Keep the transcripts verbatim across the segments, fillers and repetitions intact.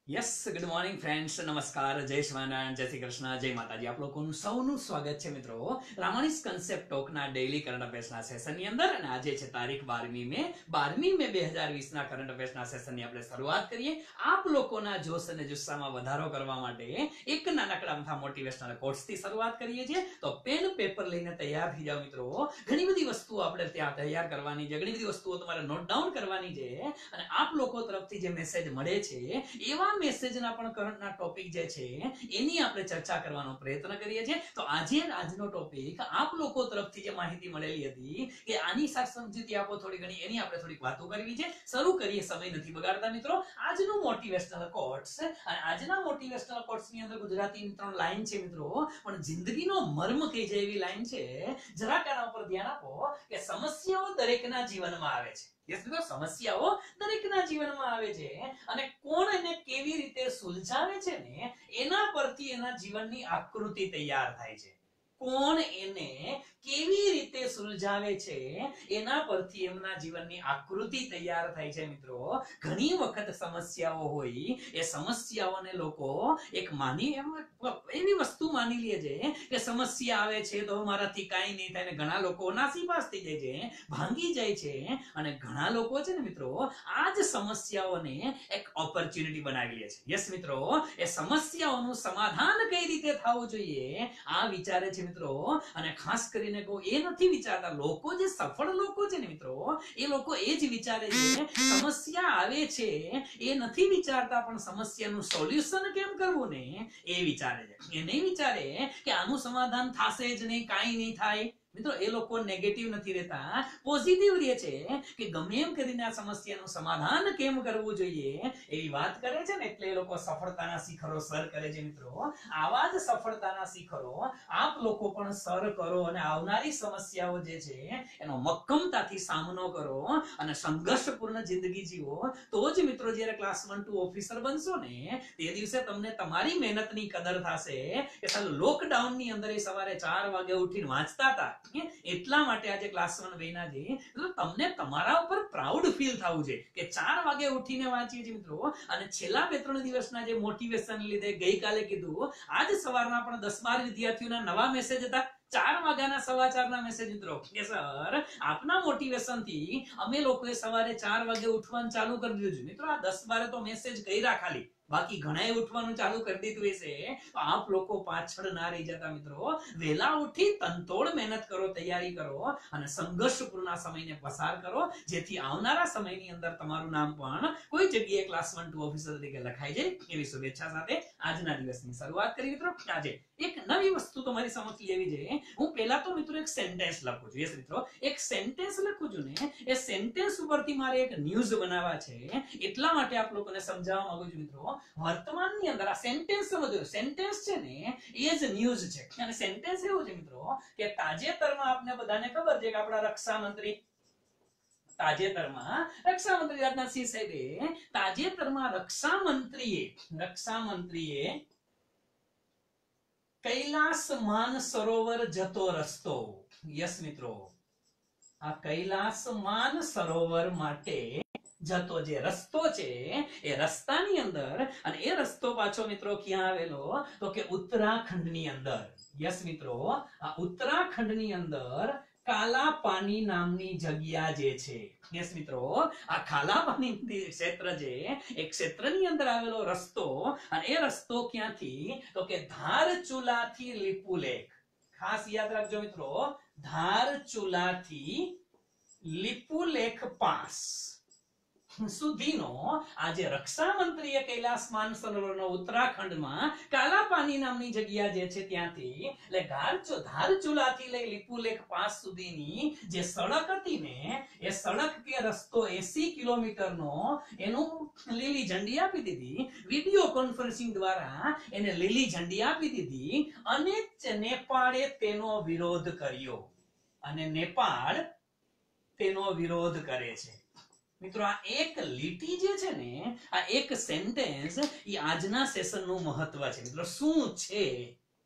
Yes good morning friends, નમસ્કાર, જય સ્વામિનારાયણ, જય શ્રી કૃષ્ણ, જય માતાજી. આપ લોકોનું સૌનું સ્વાગત છે મિત્રો રામાણીસ કન્સેપ્ટ ટોકના ડેઈલી કરંટ અફેર્સના સેશનની અંદર. અને આજે છે તારીખ બારમી મે બારમી મે બે હજાર વીસ ના કરંટ અફેર્સના સેશનની આપણે શરૂઆત કરીએ. આપ લોકોના જોશ અને જુસ્સામાં વધારો કરવા માટે એક નાનકડા અમથા મોટિવેશનલ કોટ્સથી શરૂઆત કરીએ છીએ. તો પેન પેપર લઈને તૈયાર થઈ જાઓ મિત્રો. ઘણી બધી વસ્તુઓ આપણે ત્યાં તૈયાર કરવાની છે, ઘણી બધી વસ્તુઓ તમારે નોટ ડાઉન કરવાની છે. અને આપ લોકો તરફથી જે મેસેજ મળે છે એવા મેસેજના પણ કરંટના ટોપિક જે છે એની આપણે ચર્ચા કરવાનો પ્રયત્ન કરીએ છીએ. તો આજે આજનો ટોપિક આપ લોકો તરફથી જે માહિતી મળેલી હતી કે આની સાથે સમજૂતી આપો થોડી ઘણી, એની આપણે થોડીક વાતો કરવી છે. શરૂ કરીએ, સમય નથી બગાડતા મિત્રો. આજનું મોટિવેશનલ કોટ્સ, અને આજના મોટિવેશનલ કોટ્સ ની અંદર ગુજરાતીની ત્રણ લાઈન છે મિત્રો, પણ જિંદગીનો મર્મ કહી જાય એવી લાઈન છે. જરાક આના ઉપર ધ્યાન આપો કે સમસ્યાઓ દરેકના જીવનમાં આવે છે. યસ મિત્રો, સમસ્યાઓ દરેકના જીવનમાં આવે છે, અને કોણ એને કેવી રીતે સુલઝાવે છે ને એના પરથી એના જીવનની આકૃતિ તૈયાર થાય છે. કોણ એને કેવી રીતે સુલઝાવે છે એના પરથી એમના જીવનની આકૃતિ તૈયાર થાય છે મિત્રો. ઘણી વખત સમસ્યાઓ હોય, એ સમસ્યાઓને લોકો એક માની એવી વસ્તુ માની લે છે કે સમસ્યા આવે છે તો મારાથી કાંઈ નહીં થાય, ને ઘણા લોકો નાસીપાસ થઈ જાય છે, ભાંગી જાય છે. અને ઘણા લોકો છે ને મિત્રો આ જ સમસ્યાઓને એક ઓપોર્ચ્યુનિટી બનાવી લે છે. યસ મિત્રો, એ સમસ્યાઓનું સમાધાન કઈ રીતે થવું જોઈએ આ વિચારે છે મિત્રો. અને ખાસ કરીને કહું, એ નથી વિચારતા લોકો, જે સફળ લોકો છે ને મિત્રો, એ લોકો એ જ વિચારે છે સમસ્યા આવે છે એ નથી વિચારતા, પણ સમસ્યાનું સોલ્યુશન કેમ કરવું ને એ વિચારે છે. એ નહીં વિચારે કે આનું સમાધાન થશે જ નહીં, કાંઈ નહીં થાય. મિત્રો એ લોકો નેગેટિવ નથી રહેતા, પોઝિટિવ રહે છે કે ગમે એમ કરીને આ સમસ્યાનું સમાધાન કેમ કરવું જોઈએ એવી વાત કરે છે ને, એટલે એ લોકો સફળતાના શિખરો સર કરે છે મિત્રો. આવા જ સફળતાના શિખરો આપ લોકો પણ સર કરો, અને આવનારી સમસ્યાઓ જે છે એનો મક્કમતાથી સામનો કરો અને સંઘર્ષપૂર્ણ જિંદગી જીવો. તો જ મિત્રો જ્યારે ક્લાસ વન ટુ ઓફિસર બનશો ને તે દિવસે તમને તમારી મહેનતની કદર થશે. કે ચાલો લોકડાઉનની અંદર એ સવારે ચાર વાગે ઉઠીને વાંચતા હતા, એટલા માટે આજે ક્લાસ વન બન્યા છે. તમને તમારા ઉપર પ્રાઉડ ફીલ થવું છે કે ચાર વાગે ઉઠીને વાંચીએ છીએ મિત્રો. અને છેલ્લા બે ત્રણ દિવસના જે મોટિવેશન લીધે ગઈકાલે કીધું, આજ સવારના પણ દસ બાર વિદ્યાર્થીઓના નવા મેસેજ હતા, ચાર વાગ્યાના સમાચારના મેસેજ મિત્રો કે સર આપના મોટિવેશન થી અમે લોકોએ સવારે ચાર વાગે ઉઠવાનું ચાલુ કરી દીધું. મિત્રો આ દસ બાર તો મેસેજ કર્યા ખાલી, બાકી ઘણાએ ઉઠવાનું ચાલુ કરી દીધું હશે. તો આપ લોકો પાછળ ના રહી જતા મિત્રો. વહેલા ઉઠી તનતોડ મહેનત કરો, તૈયારી કરો, અને સંઘર્ષપૂર્ણ સમયને પસાર કરો, જેથી આવનારા સમયની અંદર તમારું નામ પણ કોઈ જગ્યાએ ક્લાસ વન ટુ ઓફિસર તરીકે લખાઈ જાય એવી શુભેચ્છા સાથે આજના દિવસની શરૂઆત કરી મિત્રો. આજે એક નવી વસ્તુ તમારી સમક્ષ લેવી છે. હું પહેલા તો મિત્રો એક સેન્ટેન્સ લખું છું. યસ મિત્રો, એક સેન્ટેન્સ લખું છું ને, એ સેન્ટેન્સ ઉપરથી મારે એક ન્યૂઝ બનાવવા છે. એટલા માટે આપ લોકોને સમજાવવા માંગુ છું મિત્રો. વર્તમાનની અંદર આ સેન્ટેન્સ સમજો, સેન્ટેન્સ છે ને એ જ ન્યૂઝ છે. અને સેન્ટેન્સ એવું છે મિત્રો કે તાજેતરમાં આપને બધાને ખબર છે કે આપણા રક્ષા મંત્રી તાજેતરમાં રક્ષા મંત્રી રાજનાથસિંહ સાહેબે તાજેતરમાં રક્ષા મંત્રીએ રક્ષા મંત્રીએ કૈલાસ માન સરોવર જતો રસ્તો. યસ મિત્રો, આ કૈલાસ માન સરોવર માટે જતો જે રસ્તો છે એ રસ્તાની અંદર, અને એ રસ્તો પાછો મિત્રો ક્યાં આવેલો તો કે ઉત્તરાખંડની અંદર. યસ મિત્રો, આ ઉત્તરાખંડની અંદર કાલાપાની નામની જગ્યા જે છે. યસ મિત્રો, આ કાલાપાની ક્ષેત્ર જે એક ક્ષેત્રની અંદર આવેલો રસ્તો, અને એ રસ્તો ક્યાંથી તો કે ધારચુલાથી લીપુલેખ. ખાસ યાદ રાખજો મિત્રો, ધારચુલાથી લીપુલેખ પાસ સુધીનો આજે રક્ષા મંત્રીએ કૈલાસ માનસરોવરનો ઉત્તરાખંડમાં કાલાપાની નામની જગ્યા જે છે ત્યાંથી, એટલે ધારચુલાથી લઈ લીપુલેખ પાસ સુધીની જે સડક હતી ને, એ સડક કે રસ્તો એસી કિલોમીટરનો એનું લીલી ઝંડી આપી દીધી. વિડિયો કોન્ફરન્સિંગ દ્વારા એને લીલી ઝંડી આપી દીધી, અને નેપાળે તેનો વિરોધ કર્યો, અને નેપાળ તેનો વિરોધ કરે છે. મિત્રો આ એક લીટી જે છે ને, આ એક સેન્ટેન્સ, એ આજના સેશનનું મહત્વ છે મિત્રો. શું છે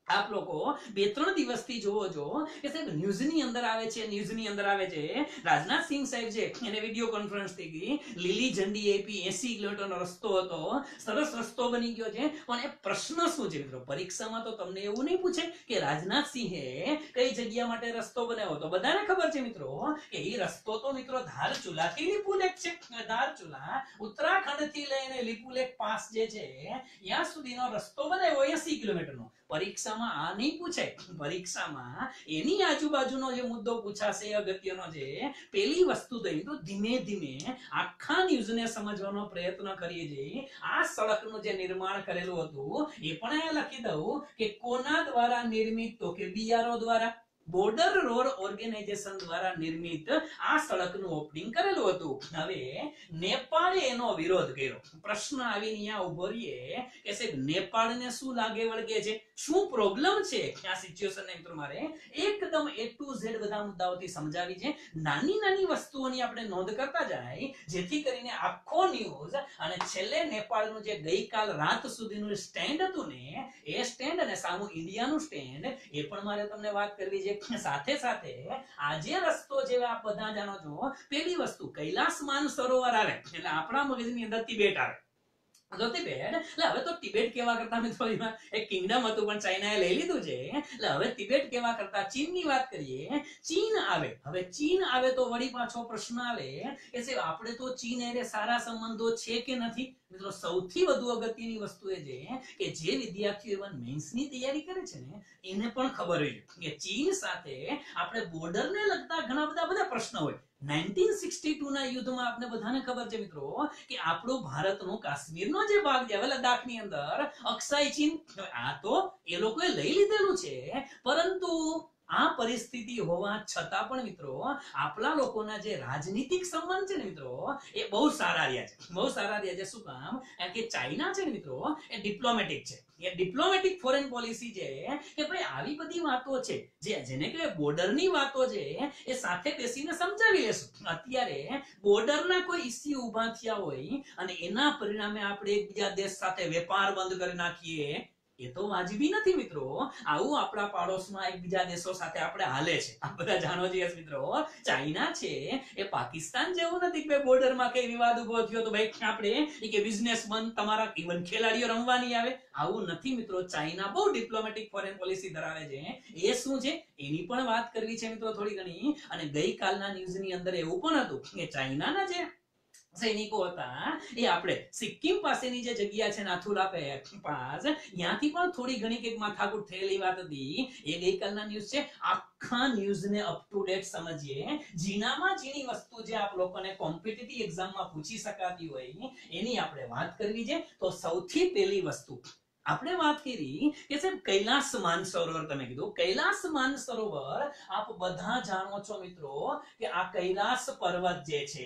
આપ લોકો બે ત્રણ દિવસથી જોવો છો કે સાહેબ ન્યૂઝની અંદર આવે છે ન્યૂઝની અંદર આવે છે રાજનાથ સિંહ સાહેબ છે એને વિડિયો કોન્ફરન્સ થઈ ગઈ, લીલી ઝંડી આપી, એસી કિલોમીટરનો રસ્તો હતો, સરસ રસ્તો બની ગયો છે. પણ એ પ્રશ્ન શું છે મિત્રો, પરીક્ષામાં તો તમને એવું નહીં પૂછે કે રાજનાથ સિંહે કઈ જગ્યા માટે રસ્તો બનાવ્યો. તો બધાને ખબર છે મિત્રો કે એ રસ્તો તો મિત્રો ધારચુલા થી લીપુલેખ છે. ધારચુલા ઉત્તરાખંડ થી લઈને લીપુલેખ પાસ જે છે ત્યાં સુધીનો રસ્તો બનાવ્યો એસી કિલોમીટરનો. પરીક્ષામાં આ નહીં પૂછે, પરીક્ષામાં એની આજુબાજુનો જે મુદ્દો પૂછાશે એ અગત્યનો છે. પેલી વસ્તુ તો ધીમે ધીમે આખા ન્યૂઝને સમજવાનો પ્રયત્ન કરીએ છીએ. આ સડકનું જે નિર્માણ કરેલું હતું એ પણ અહીંયા લખી દઉં કે કોના દ્વારા નિર્મિત, તો કે બીઆરઓ દ્વારા, બોર્ડર રોડ ઓર્ગેનાઇઝેશન દ્વારા નિર્મિત આ સડકનું ઓપનિંગ કરેલું હતું. હવે નેપાળે એનો વિરોધ કર્યો. પ્રશ્ન આવીને અહીંયા ઉભો રહીએ કે સાહેબ નેપાળને શું લાગે વળગે છે, શું પ્રોબ્લેમ છે આ સિચ્યુએશન ને મિત્રો મારે એકદમ એ ટુ ઝેડ બધા મુદ્દાઓથી સમજાવી છે. નાની નાની વસ્તુઓની આપણે નોંધ કરતા જાય જેથી કરીને આખો ન્યૂઝ અને છેલ્લે નેપાળનું જે ગઈકાલ રાત સુધીનું સ્ટેન્ડ હતું ને એ સ્ટેન્ડ અને સામુ ઇન્ડિયાનું સ્ટેન્ડ એ પણ મારે તમને વાત કરવી છે. સાથે સાથે આજે રસ્તો જે આપ બધા જાણો છો, પેલી વસ્તુ કૈલાસ માનસરોવર આવે એટલે આપણા મગજની અંદર તિબેટ આવે. તો તિબેટ એટલે હવે તો તિબેટ કેવા કરતા મિત્રો એક કિંગડમ હતું પણ ચાઇનાએ લઈ લીધું છે. એટલે હવે તિબેટ કેવા કરતા ચીનની વાત કરીએ. ચીન આવે, હવે ચીન આવે તો વળી પાછો પ્રશ્ન આવે કે સાહેબ આપણે તો ચીન એટલે સારા સંબંધો છે કે નથી. મિત્રો સૌથી વધુ અગત્યની વસ્તુ એ છે કે જે વિદ્યાર્થીઓ ઇવન મેન્સની તૈયારી કરે છે ને એને પણ ખબર હોય કે ચીન સાથે આપણે બોર્ડરને લગતા ઘણા બધા બધા પ્રશ્નો હોય. નાઇન્ટીન સિક્સટી ટુ ના યુદ્ધમાં આપણે બધાને ખબર છે મિત્રો કે આપણો ભારતનો કાશ્મીરનો જે ભાગ છે લદ્દાખની અંદર અક્ષય ચીન, આ તો એ લોકોએ લઈ લીધેલું છે. પરંતુ આ પરિસ્થિતિ હોવા છતાં પણ મિત્રો આપણા લોકોના જે રાજનીતિક સંબંધ છે ને મિત્રો એ બહુ સારા રહ્યા છે, બહુ સારા રહ્યા છે. શું કામ? કારણ કે ચાઇના છે ને મિત્રો એ ડિપ્લોમેટિક છે. એ ડિપ્લોમેટિક ફોરેન પોલિસી છે કે ભાઈ આવી બધી વાતો છે જે જેને કહેવાય બોર્ડરની વાતો છે એ સાથે બેસીને સમજાવી લેશું. અત્યારે બોર્ડરના કોઈ ઇસ્યુ ઊભા થયા હોય અને એના પરિણામે આપણે એકબીજા દેશ સાથે વેપાર બંધ કરી નાખીએ એ તો વાજબી નથી મિત્રો. આવું આપણા પાડોશમાં એકબીજા દેશો સાથે આપણે હાલે છે. આ બધા જાણો છીએ મિત્રો. ચાઇના છે એ પાકિસ્તાન જેવું નથી કે બોર્ડરમાં કઈ વિવાદ ઉભો થયો તો ભાઈ આપણે કે બિઝનેસ બંધ, તમારા ઇવન ખેલાડીઓ રમવા નહીં આવે, આવું નથી મિત્રો. ચાઇના બહુ ડિપ્લોમેટિક ફોરેન પોલિસી ધરાવે છે. એ શું છે એની પણ વાત કરવી છે મિત્રો થોડી ઘણી. અને ગઈકાલના ન્યૂઝની અંદર એવું પણ હતું કે ચાઇનાના જે સૈનિકો હતા એ આપણે સિક્કિમ પાસેની જે જગ્યા છે નાથુલા પાસ, ત્યાંથી પણ થોડી ઘણી કઈક માથાકૂટ થયેલી વાત હતી. એ ગઈકાલના ન્યૂઝ છે. આખા ન્યૂઝને અપ ટુ ડેટ સમજીએ. ઝીણામાં ઝીણી વસ્તુ જે આપ લોકોને કોમ્પિટિટિવ એક્ઝામમાં પૂછી શકાતી હોય એની આપણે વાત કરવી છે. તો સૌથી પહેલી વસ્તુ આપણે વાત કરી કે સાહેબ કૈલાસ માનસરોવર, તમે કીધું કૈલાસ માનસરોવર આપ બધા જાણો છો મિત્રો કે આ કૈલાસ પર્વત જે છે,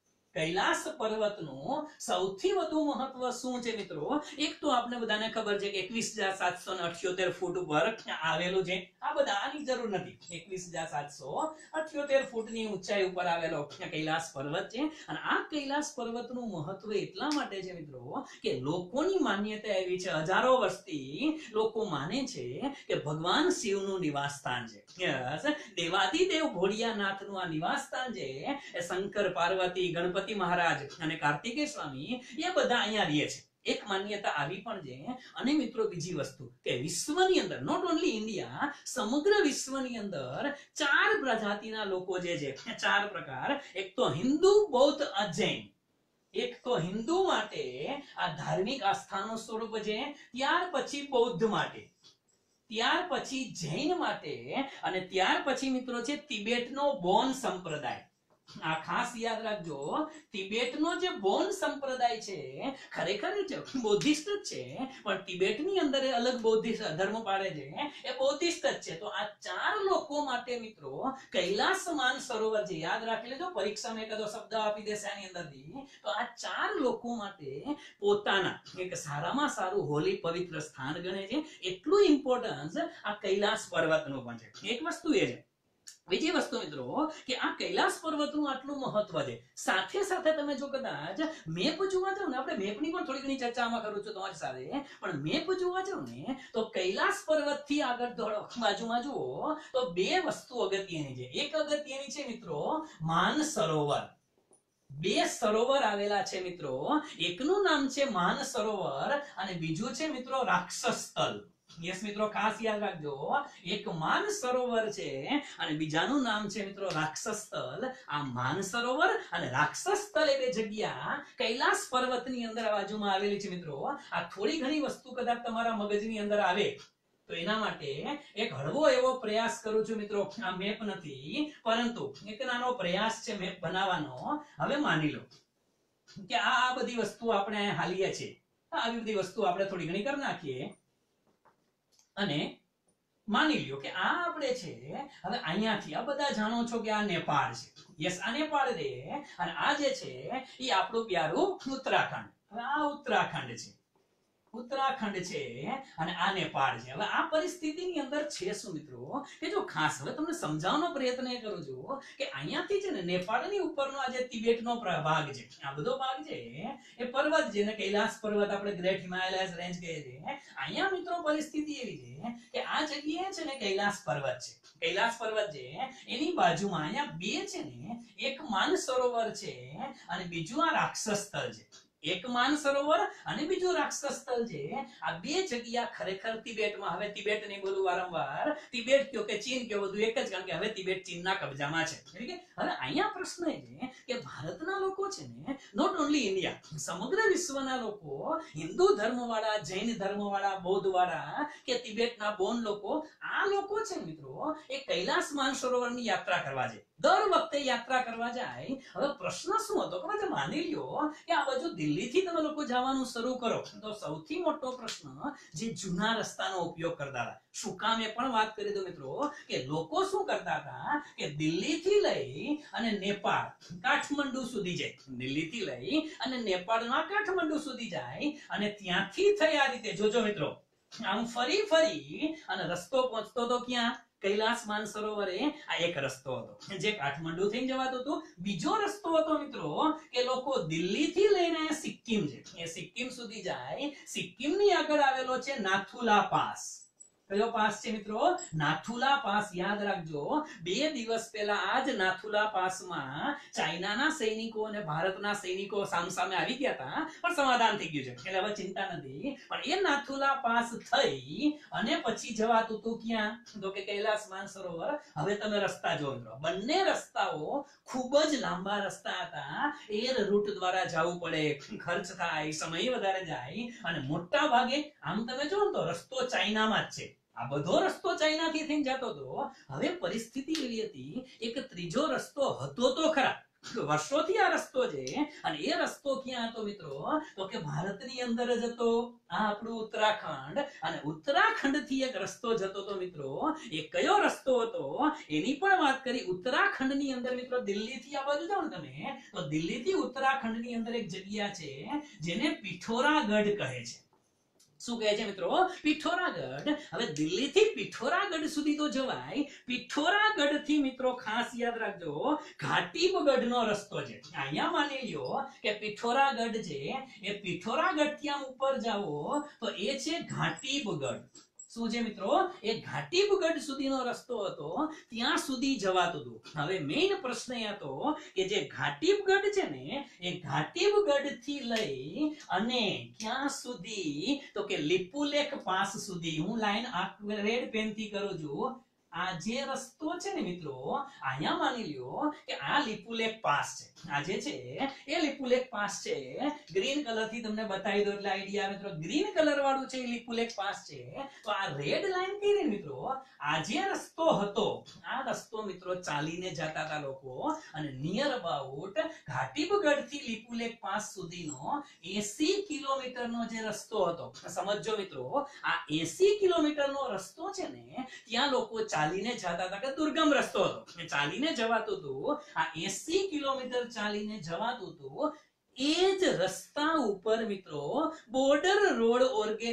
કૈલાસ પર્વતનું સૌથી વધુ મહત્વ શું છે મિત્રો? એક તો આપણે બધાને ખબર છે કે એકવીસ હજાર સાતસો અઠ્યોતેર ફૂટ ઉપર આવેલું છે. આ બધા આની જરૂર નથી. એકવીસ હજાર સાતસો અઠ્યોતેર ફૂટની ઊંચાઈ ઉપર આવેલો કૈલાસ પર્વત છે. અને આ કૈલાસ પર્વતનું મહત્વ એટલા માટે છે મિત્રો કે લોકોની માન્યતા એવી છે, હજારો વર્ષથી લોકો માને છે કે ભગવાન શિવનું નિવાસ સ્થાન છે. યસ, દેવાદિદેવ ભોળિયાનાથનું આ નિવાસ સ્થાન છે. એ શંકર પાર્વતી, ગણપતિ મહારાજ અને કાર્તિકેય સ્વામી એ બધા અહીંયા રહે છે. એક માન્યતા આવી પણ છે. અને મિત્રો બીજી વસ્તુ કે વિશ્વની અંદર, નોટ ઓન્લી ઇન્ડિયા, સમગ્ર વિશ્વની અંદર ચાર પ્રજાતિના લોકો જે છે, ચાર પ્રકાર. એક તો હિન્દુ, બૌદ્ધ, જૈન. એક તો હિન્દુ માટે આ ધાર્મિક આસ્થાનું સ્વરૂપ છે, ત્યાર પછી બૌદ્ધ માટે, ત્યાર પછી જૈન માટે, અને ત્યાર પછી મિત્રો છે તિબેટનો બોન સંપ્રદાય. આ ખાસ યાદ રાખજો, તિબેટનો જે બોન સંપ્રદાય છે ખરેખર બૌદ્ધિસ્ટ જ છે, પણ તિબેટની અંદર એ અલગ બૌદ્ધિસ્ટ ધર્મ પાડે છે, એ બૌદ્ધિસ્ટ જ છે. તો આ ચાર લોકો માટે મિત્રો કૈલાસ માનસરોવર છે, યાદ રાખી લેજો, પરીક્ષામાં એકાદો શબ્દ આપી દેશે આની અંદરથી. તો આ ચાર લોકો માટે પોતાના એક સારામાં સારું હોલી પવિત્ર સ્થાન ગણે છે. એટલું ઇમ્પોર્ટન્સ આ કૈલાસ પર્વતનું પણ છે. એક વસ્તુ એ છે બીજી વસ્તુ મિત્રો કે આ કૈલાસ પર્વતનું આટલું મહત્વ છે, સાથે સાથે તમે જો કદાચ મેપ જોવા જાવ ને, આપણે મેપની પણ થોડી ઘણી ચર્ચા આમાં કરું છું તમારી સાથે, પણ મેપ જોવા જાવ ને તો કૈલાસ પર્વત થી આગળ બાજુમાં જુઓ તો બે વસ્તુ અગત્યની છે. એક અગત્યની છે મિત્રો માન સરોવર. બે સરોવર આવેલા છે મિત્રો, એકનું નામ છે માન સરોવર અને બીજું છે મિત્રો રાક્ષસ તલ. યસ મિત્રો, ખાસ યાદ રાખજો, એક માન સરોવર છે અને બીજાનું નામ છે મિત્રો રાક્ષસ તલ. આ માન સરોવર અને રાક્ષસ તલ એ બે જગ્યા કૈલાસ પર્વતની અંદર બાજુમાં આવેલી છે મિત્રો. આ થોડી ઘણી વસ્તુ કદાચ તમારા મગજની અંદર આવે તો એના માટે એક હળવો એવો પ્રયાસ કરું છું મિત્રો. આ મેપ નથી પરંતુ એક નાનો પ્રયાસ છે મેપ બનાવવાનો. હવે માની લો કે આ બધી વસ્તુ આપણે હાલીએ છીએ, આવી બધી વસ્તુ આપણે થોડી ઘણી કરી નાખીએ અને માની લ્યો કે આ આપણે છે હવે અહીંયાથી આ બધા જાણો છો કે આ નેપાળ છે. યસ, આ નેપાળ રે અને આ જે છે એ આપણું પ્યારું ઉત્તરાખંડ. હવે આ ઉત્તરાખંડ છે, ઉત્તરાખંડ છે અને આ નેપાળ છે. હવે આ પરિસ્થિતિની અંદર છે શું મિત્રો કે જો ખાસ હવે તમને સમજાવવાનો પ્રયત્ન એ કરું છું કે અહીંયાથી છે ને નેપાળની ઉપરનો આ જે તિબેટનો ભાગ છે, આ બધો ભાગ છે એ પર્વત છે ને કૈલાસ પર્વત આપણે ગ્રેટ હિમાલયસ રેન્જ કહીએ છીએ. અહીંયા મિત્રો પરિસ્થિતિ એવી છે કે આ જગ્યાએ છે ને કૈલાસ પર્વત છે. કૈલાસ પર્વત છે એની બાજુમાં અહીંયા બે છે ને, એક માન સરોવર છે અને બીજું આ રાક્ષસ તલ છે. એક માન સરોવર અને બીજું રાક્ષસ તલ છે. આ બે જગ્યા ખરેખર તિબેટમાં, હવે તિબેટ નહીં બોલું વારંવાર, તિબેટ કયો કે ચીન કયો બધું એક જ, કારણ કે હવે તિબેટ ચીનના કબજામાં છે. એટલે કે હવે અહીંયા પ્રશ્ન એ છે કે ભારતના લોકો છે ને, નોટ ઓન્લી ઇન્ડિયા, સમગ્ર વિશ્વના લોકો, હિન્દુ ધર્મવાળા, જૈન ધર્મવાળા, બૌદ્ધવાળા કે તિબેટના બોન લોકો, આ લોકો છે મિત્રો એ કૈલાસ માનસરોવરની યાત્રા કરવા જાય. દર વખતે યાત્રા કરવા જાય. હવે પ્રશ્ન શું હતો કે માની લ્યો કે આ બાજુ દિલ્હીથી તમે લોકો જવાનું શરૂ કરો તો સૌથી મોટો પ્રશ્ન જે જૂના રસ્તાનો ઉપયોગ કરતા હતા. શું કામ એ પણ વાત કરી દો મિત્રો કે લોકો શું કરતા હતા કે દિલ્હીથી લઈ અને નેપાળ કાઠમંડુ સુધી જાય, દિલ્હીથી લઈ અને નેપાળના કાઠમંડુ સુધી જાય અને ત્યાંથી થઈ આ રીતે જોજો મિત્રો આમ ફરી ફરી અને રસ્તો પહોંચતો તો ક્યાં? કૈલાસ માનસરોવરે. આ એક રસ્તો હતો જે કાઠમંડુ થઈને જવાતો હતો. બીજો રસ્તો હતો મિત્રો કે લોકો દિલ્હીથી લઈને સિક્કિમ છે એ સિક્કિમ સુધી જાય. સિક્કિમની આગળ આવેલો છે નાથુલા પાસ. કયો પાસ છે મિત્રો? નાથુલા પાસ. યાદ રાખજો, બે દિવસ પહેલા આ જ નાથુલા પાસમાં ચાઇનાના સૈનિકો અને ભારતના સૈનિકો સામસામે આવી ગયા હતા, પણ સમાધાન થઈ ગયું છે એટલે હવે ચિંતા નથી. પણ એ નાથુલા પાસ થઈ અને પછી જવાતું હતું ક્યાં? તો કે કૈલાસ માનસરોવર. હવે તમે રસ્તા જો મિત્રો, બંને રસ્તાઓ ખૂબ જ લાંબા રસ્તા હતા. એર રૂટ દ્વારા જવું પડે, ખર્ચ થાય, સમય વધારે જાય અને મોટા ભાગે આમ તમે જો તો રસ્તો ચાઇનામાં જ છે. આ બધો રસ્તો ચાઇનાથી થઈને જતો હતો. હવે પરિસ્થિતિ એવી હતી, એક ત્રીજો રસ્તો હતો તો ખરા, વર્ષોથી આ રસ્તો છે અને એ રસ્તો ક્યાં હતો મિત્રો? તો કે ભારતની અંદર જ હતો. આ આપણું ઉત્તરાખંડ અને ઉત્તરાખંડ થી એક રસ્તો જતો હતો મિત્રો. એ કયો રસ્તો હતો એની પણ વાત કરી. ઉત્તરાખંડ ની અંદર મિત્રો દિલ્હી થી આ બાજુ જાઓ ને તમે તો દિલ્હી થી ઉત્તરાખંડ ની અંદર એક જગ્યા છે જેને પિઠોરાગઢ કહે છે. શું કહે છે મિત્રો? પિઠોરાગઢ. હવે દિલ્હી થી પિઠોરાગઢ સુધી તો જવાય. પિઠોરાગઢ થી મિત્રો ખાસ યાદ રાખજો ઘાટીબગઢ નો રસ્તો છે. અહીંયા માની લ્યો કે પિઠોરાગઢ છે, એ પિઠોરાગઢ થી આમ ઉપર જાઓ તો એ છે ઘાટીબગઢ. શું છે મિત્રો? એ ઘાટીબગઢ સુધીનો રસ્તો હતો, ત્યાં સુધી જવાતું હતું. હવે મેઇન પ્રશ્ન એ હતો કે જે ઘાટીબગઢ છે ને એ ઘાટીબગઢ થી લઈ અને ક્યાં સુધી? તો કે લિપુલેખ પાસ સુધી. હું લાઈન રેડ પેન થી કરું છું. આ જે રસ્તો છે ને મિત્રો, અહીંયા માની લ્યો કે આ લિપુલેખ પાસ છે. આ જે છે એ લિપુલેખ પાસ છે. ગ્રીન કલર થી તમને બતાવી દો એટલે આઈડિયા આવે મિત્રો. ગ્રીન કલર વાળું છે એ લિપુલેખ પાસ છે. તો આ રેડ લાઈન કઈ રહી મિત્રો? આ જે રસ્તો હતો, આ રસ્તો મિત્રો ચાલીને જતા હતા લોકો અને નિયર અબાઉટ ઘાટીબગઢ થી લિપુલેખ પાસ સુધીનો એસી કિલોમીટર નો જે રસ્તો હતો. સમજો મિત્રો, આ એસી કિલોમીટર નો રસ્તો છે ને ત્યાં લોકો ચાલીને જતા હતા કે દુર્ગમ રસ્તો હતો, ચાલીને જવાતું હતું. આ એસી કિલોમીટર ચાલીને જવાતું હતું. એ જ રસ્તા ઉપર મિત્રો બોર્ડર રોડ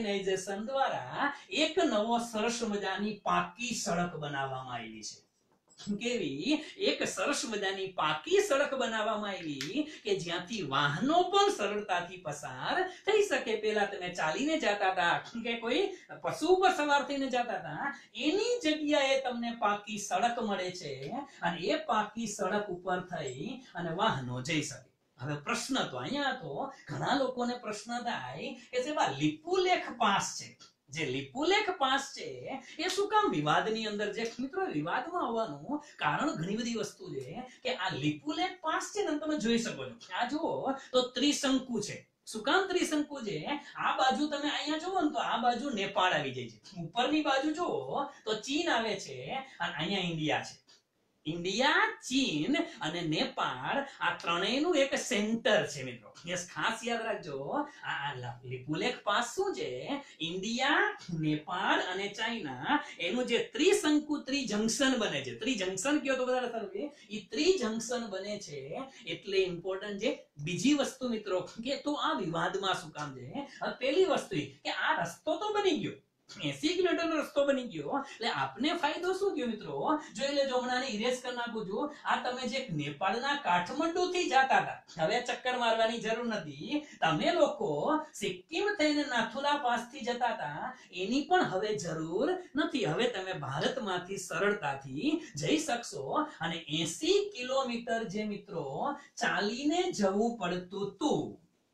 ઓર્ગેનાઇઝેશન દ્વારા એક નવો સરસ મજાની પાકી સડક બનાવવામાં આવી છે. કેવી એક સરસ મજાની પાકી સડક બનાવવામાં આવી કે જ્યાંથી વાહનો પણ સરળતાથી પસાર થઈ શકે. પહેલા તમે ચાલીને જતા હતા કે કોઈ પશુ ઉપર સવાર થઈને જતા હતા, એની જગ્યાએ તમને પાકી સડક મળે છે અને એ પાકી સડક ઉપર થઈ અને વાહનો જઈ શકે. હવે પ્રશ્ન તો અહીંયા તો ઘણા લોકોને પ્રશ્ન થાય કે જેવા લિપુલેખ પાસ છે, જે લિપુલેખ પાસ છે એ શું કામ વિવાદની અંદર છે? મિત્રો વિવાદમાં આવવાનું કારણ ઘણી બધી વસ્તુ છે કે આ લિપુલેખ પાસ છે ને તમે જોઈ શકો છો. આ જુઓ તો ત્રિશંકુ છે. શું કામ ત્રિશંકુ છે? આ બાજુ તમે અહીંયા જુઓ ને તો આ બાજુ નેપાળ આવી જાય છે, ઉપરની બાજુ જુઓ તો ચીન આવે છે અને અહીંયા ઇન્ડિયા છે. ઇન્ડિયા, ચીન અને નેપાળ આ ત્રણેયનું એક સેન્ટર છે મિત્રો. યસ, ખાસ યાદ રાખજો. આ લિપુલેખ પાસ શું છે? ઇન્ડિયા, નેપાળ અને ચાઇના એનું જે ત્રિશંકુ ત્રિજંક્શન બને છે. ત્રિજંક્શન કયો તો વધારે સારું છે. એ ત્રિજંક્શન બને છે એટલે ઇમ્પોર્ટન્ટ છે. બીજી વસ્તુ મિત્રો કે તો આ વિવાદમાં શું કામ છે? પહેલી વસ્તુ કે આ રસ્તો તો બની ગયો, એસી કિલોમીટર નો રસ્તો બની ગયો એટલે આપને ફાયદો શું થયો મિત્રો? જોઈ લેજો, હમણાં ઇરેઝ કરી નાખું છું. આ તમે જે નેપાળના કાઠમંડુ થી જતા હતા, હવે ચક્કર મારવાની જરૂર નથી. તમે લોકો સિક્કિમ થઈને નાથુલા પાસ થી જતા હતા, એની પણ હવે જરૂર નથી. હવે તમે ભારતમાંથી સરળતાથી જઈ શકશો. અને એસી કિલોમીટર જે મિત્રો ચાલીને જવું પડતું હતું,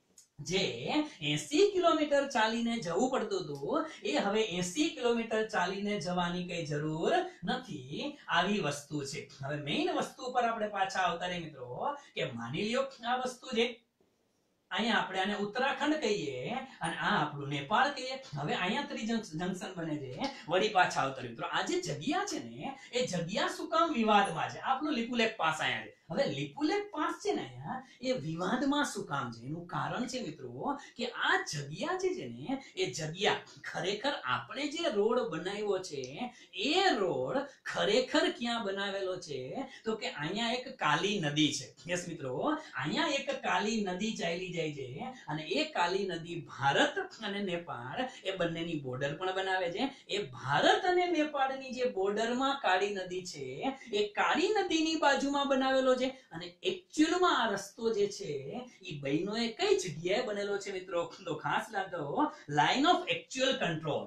જે એસી કિલોમીટર ચાલીને જવું પડતું હતું, એ હવે એસી કિલોમીટર ચાલીને જવાની કઈ જરૂર નથી. આવી વસ્તુ છે. હવે મેઇન વસ્તુ પર આપણે પાછા આવતા રહે મિત્રો કે માની લ્યો આ વસ્તુ છે, અહીંયા આપણે આને ઉત્તરાખંડ કહીએ અને આ આપણું નેપાળ કહીએ. હવે અહીંયા ત્રિજંક્શન બને છે. વળી પાછા આવતા મિત્રો આ જે જગ્યા છે ને એ જગ્યા શું કામ વિવાદમાં છે? આપણું લિપુલેખ પાસ અહીંયા છે. હવે લિપુલેખ પાસ છે ને અહીંયા એ વિવાદમાં શું કામ છે? એનું કારણ છે મિત્રો કે આ જગ્યા જે છે ને એ જગ્યા ખરેખર આપણે જે રોડ બનાવ્યો છે એ રોડ ખરેખર ક્યાં બનાવેલો છે? તો કે અહીંયા એક કાલી નદી છે. યસ મિત્રો, અહીંયા એક કાલી નદી ચાલી જાય છે અને એ કાલી નદી ભારત અને નેપાળ એ બંનેની બોર્ડર પણ બનાવે છે. એ ભારત અને નેપાળની જે બોર્ડરમાં કાળી નદી છે એ કાળી નદીની બાજુમાં બનાવેલો છે. અને એકચ્યુઅલમાં આ રસ્તો જે છે એ બહેનોએ કઈ જગ્યાએ બનેલો છે મિત્રો? તો ખાસ લાગતો line of actual control.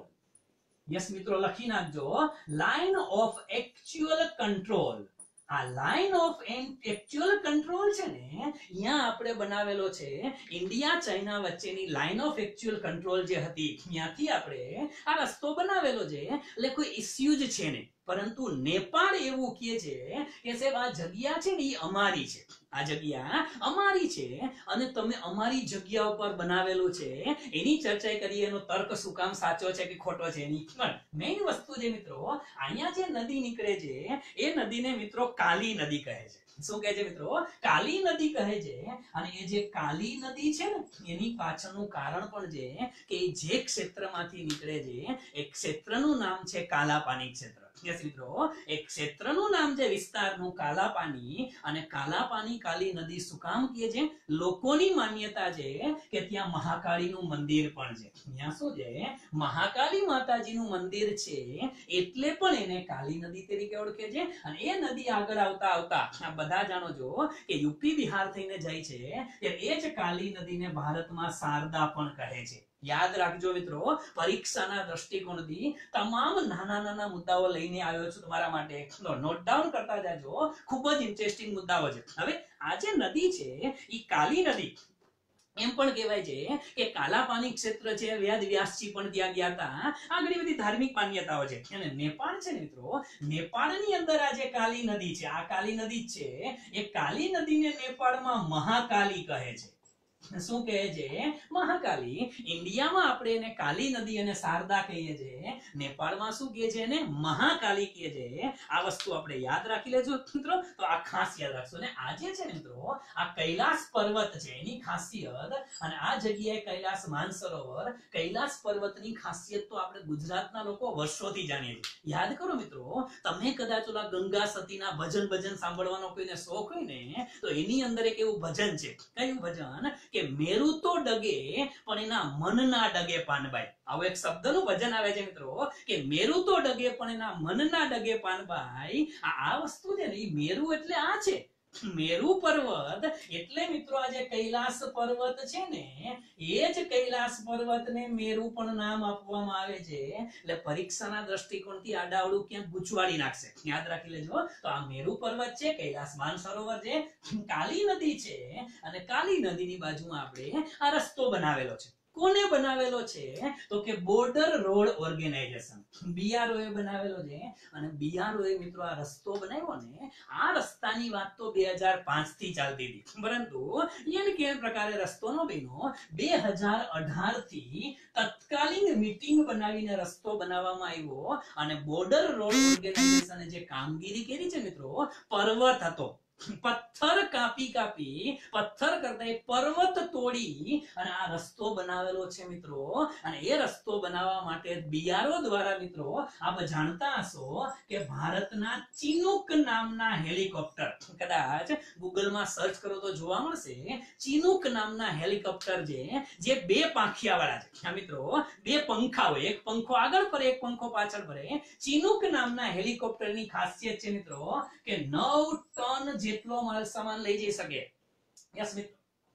Yes મિત્રો, લખી નાખજો, લાઇન ઓફ એકચ્યુઅલ કંટ્રોલ. આ લાઇન ઓફ એકચ્યુઅલ કંટ્રોલ છે ને અહીંયા આપણે બનાવેલો છે. ઇન્ડિયા ચાઇના વચ્ચેની લાઇન ઓફ એકચ્યુઅલ કંટ્રોલ જે હતી ત્યાંથી આપણે આ રસ્તો બનાવેલો છે. એટલે કોઈ ઇસ્યુ જ છે ને. પરંતુ નેપાળ એવું કહે છે કે સાહેબ આ જગ્યા છે ને એ અમારી છે, આ જગ્યા અમારી છે અને તમે અમારી જગ્યા ઉપર બનાવેલું છે. એની ચર્ચા કરીએ, એનો તર્ક શું કામ સાચો છે કે ખોટો છે એની. પણ મેઇન વસ્તુ છે મિત્રો, અહીંયા જે નદી નીકળે છે એ નદીને મિત્રો કાલી નદી કહે છે. શું કહે છે મિત્રો? કાલી નદી કહે છે. અને એ જે કાલી નદી છે ને એની પાછળનું કારણ પણ છે કે જે ક્ષેત્રમાંથી નીકળે છે એ ક્ષેત્રનું નામ છે કાલાપાની ક્ષેત્ર. યસ મિત્રો, એક ક્ષેત્રનું નામ છે વિસ્તારનું કાલાપાની. અને કાલાપાની કાલી નદી શું કામ કહે છે? લોકોની માન્યતા છે કે ત્યાં મહાકાળીનું મંદિર પણ છે. ત્યાં શું છે? મહાકાળી માતાજીનું મંદિર છે એટલે પણ એને કાલી નદી તરીકે ઓળખે છે. અને એ નદી આગળ આવતા આવતા આ બધા જાણો છો કે યુપી બિહાર થઈને જાય છે ત્યારે એ જ કાલી નદીને ભારતમાં શારદા પણ કહે છે. યાદ રાખજો મિત્રો, પરીક્ષાના દ્રષ્ટિકોણથી તમામ નાના નાના મુદ્દાઓ લઈને આવ્યો છું તમારા માટે. નોટ ડાઉન કરતા જાજો, ખૂબ જ ઇન્ટરેસ્ટિંગ મુદ્દાઓ છે. હવે આ જે નદી છે એ કાલી નદી એમ પણ કહેવાય છે કે કાલાપાની ક્ષેત્ર છે. વેદ વ્યાસજી પણ ત્યાં ગયા હતા. આ ઘણી બધી ધાર્મિક માન્યતાઓ છે. અને નેપાળ છે ને મિત્રો, નેપાળની અંદર આ જે કાલી નદી છે, આ કાલી નદી છે, એ કાલી નદીને નેપાળમાં મહાકાલી કહે છે. શું કહે છે? મહાકાલી. ઇન્ડિયામાં આપણે એને કાલી નદી અને શારદા કહીએ છીએ, નેપાળમાં શું કહે છે? એને મહાકાલી કહે છે. આ વસ્તુ આપણે યાદ રાખી લેજો મિત્રો. તો આ ખાસ યાદ રાખશો. ને આજે છે મિત્રો આ કૈલાસ પર્વત છે એની ખાસિયત, અને આ જગ્યાએ કૈલાસ માનસરોવર, કૈલાસ પર્વતની ખાસિયત તો આપણે ગુજરાતના લોકો વર્ષોથી જાણીએ છીએ. યાદ કરો મિત્રો, તમે કદાચ ઓલા ગંગા સતીના ભજન ભજન સાંભળવાનો કોઈને શોખ હોય ને તો એની અંદર એક એવું ભજન છે. કયું ભજન? કે મેરુ તો ડગે પણ એના મનના ડગે પાનબાઈ. આવો એક શબ્દનું વજન આવે છે મિત્રો કે મેરુ તો ડગે પણ એના મનના ડગે પાનબાઈ. આ આ વસ્તુ છે ને, એ મેરુ એટલે આ છે, મેરુ પર્વત એટલે મિત્રો આ જે કૈલાસ પર્વત છે ને, એ જ કૈલાસ પર્વતને મેરુ પણ નામ આપવામાં આવે છે. એટલે પરીક્ષાના દ્રષ્ટિકોણથી આડાઅવળું ક્યાંક ગૂંચવાડી નાખશે, યાદ રાખી લેજો. તો આ મેરુ પર્વત છે, કૈલાસ માનસરોવર છે, કાલી નદી છે, અને કાલી નદીની બાજુમાં આપણે આ રસ્તો બનાવેલો છે. કોને બનાવેલો છે? તો કે બોર્ડર રોડ ઓર્ગેનાઇઝેશન, બીઆરઓ એ બનાવેલો છે. અને બીઆરઓ એ મિત્રો આ રસ્તો બનાવ્યો ને, આ રસ્તાની વાત તો બે હજાર પાંચ થી ચાલતી હતી, પરંતુ એને કેવા પ્રકારે રસ્તો નો બન્યો, બે હજાર અઢાર થી તત્કાલીન મીટિંગ બનાવીને રસ્તો બનાવવામાં આવ્યો. અને બોર્ડર રોડ ઓર્ગેનાઇઝેશને જે કામગીરી કરી છે મિત્રો, પર્વત હતો, પથ્થર કાપી કાપી પથ્થર કરતા પર્વત તોડી અને આ રસ્તો બનાવેલો છે મિત્રો. અને એ રસ્તો બનાવવા માટે બીઆરઓ દ્વારા મિત્રો આપ જાણતા હશો કે ભારતના ચિનુક નામના હેલિકોપ્ટર, કદાચ ગૂગલમાં સર્ચ કરો તો જોવા મળશે, ચિનુક નામના હેલિકોપ્ટર જે જે બે પાંખિયા વાળા છે. મિત્રો બે પંખા હોય, એક પંખો આગળ ફરે, એક પંખો પાછળ ફરે. ચિનુક નામના હેલિકોપ્ટરની ખાસિયત છે મિત્રો કે નવ ટન જેટલો માલ સામાન લઈ જઈ શકે. યસ મિત્રો,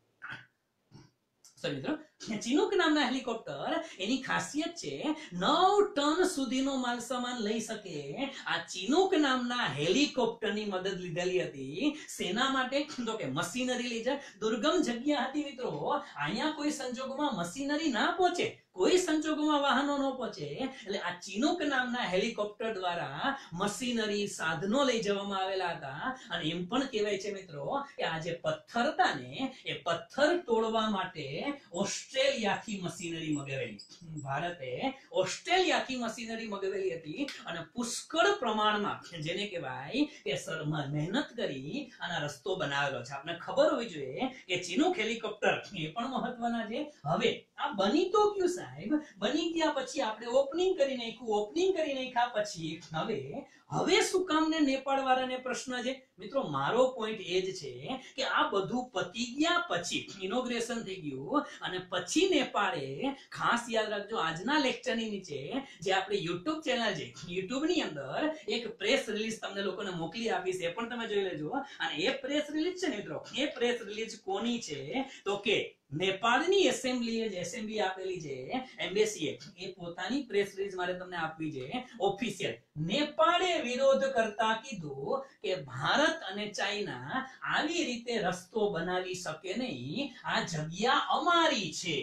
સો મિત્રો ચિનુક નામના હેલિકોપ્ટર એની ખાસિયત છે નવ ટન સુધીનો માલ સામાન લઈ શકે. આ ચિનુક નામના હેલિકોપ્ટરની મદદ લીધેલી હતી. શેના માટે? તો કે મશીનરી લઈ જાય. દુર્ગમ જગ્યા હતી મિત્રો, અહીંયા કોઈ સંજોગોમાં મશીનરી ના પહોંચે, કોઈ સંજોગોમાં વાહનો ન પહોંચે, એટલે આ ચિનુક નામના હેલિકોપ્ટર દ્વારા મશીનરી સાધનો લઈ જવામાં આવેલા હતા. અને એમ પણ કહેવાય છે મિત્રો કે આ જે પથ્થર હતા ને, એ પથ્થર તોડવા માટે ઓસ્ટ્રેલિયાથી મશીનરી મગાવેલી. ભારતે ઓસ્ટ્રેલિયાથી મશીનરી મગાવેલી હતી. અને પુષ્કળ પ્રમાણમાં જેને કહેવાય કે મહેનત કરી અને રસ્તો બનાવેલો છે. આપને ખબર હોવી જોઈએ કે ચિનુક હેલિકોપ્ટર એ પણ મહત્વના છે. હવે આ બની તો ગયું સાહેબ, બની ગયા પછી આપણે ઓપનિંગ કરી નાખ્યું. ઓપનિંગ કરી નાખ્યા પછી હવે હવે શું કામ ને નેપાળ વાળાને પ્રશ્ન છે મિત્રો. મારો પોઈન્ટ એ જ છે કે આ બધું પતી ગયા પછી, ઇનોગ્રેશન થઈ ગયું અને પછી નેપાળે, ખાસ યાદ રાખજો આજના લેક્ચરની નીચે જે આપણી યુટ્યુબ ચેનલ છે, યુટ્યુબ ની અંદર એક પ્રેસ રિલીઝ તમને લોકોને મોકલી આપીશ, એ પણ તમે જોઈ લેજો. અને એ પ્રેસ રિલીઝ છે ને મિત્રો, એ પ્રેસ રિલીઝ કોની છે? તો કે નેપાળની એસેમ્બલી એસેમ્બલી આપેલી છે, એમ્બેસીએ, એ પોતાની પ્રેસ રિલીઝ મારે તમને આપવી છે ઓફિશિયલ. નેપાળે વિરોધ કરતા કીધું કે ભારત અને ચાઇના આવી રીતે રસ્તો બનાવી શકે નહીં, આ જગ્યા અમારી છે.